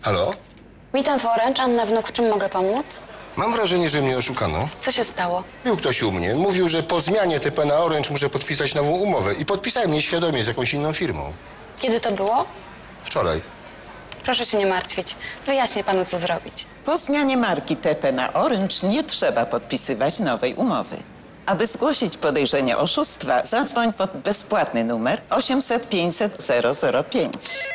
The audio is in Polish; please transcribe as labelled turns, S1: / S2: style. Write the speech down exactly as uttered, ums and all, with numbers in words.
S1: Halo?
S2: Witam w Orange, Anna Wnuk, w czym mogę pomóc?
S1: Mam wrażenie, że mnie oszukano.
S2: Co się stało?
S1: Był ktoś u mnie, mówił, że po zmianie T P na Orange muszę podpisać nową umowę i podpisałem nieświadomie z jakąś inną firmą.
S2: Kiedy to było?
S1: Wczoraj.
S2: Proszę się nie martwić. Wyjaśnię panu, co zrobić.
S3: Po zmianie marki T P na Orange nie trzeba podpisywać nowej umowy. Aby zgłosić podejrzenie oszustwa, zadzwoń pod bezpłatny numer osiemset pięćset zero zero pięć.